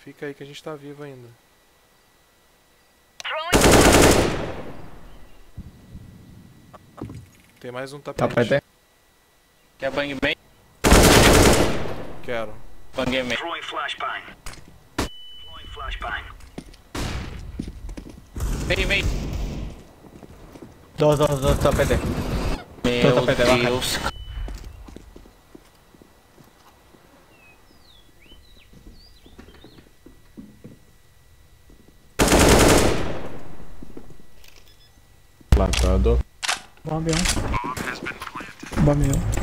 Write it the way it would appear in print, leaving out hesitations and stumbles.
Fica aí que a gente tá vivo ainda. Tem mais um tapete. Tapete. Quer bang bang? Quero. Bang bang. Throwing flashbang. Deploying flashbang. Meio. Dos tapete. Meu tapete, baja. Deus. Plantado. Bomb 1. Bomb 1.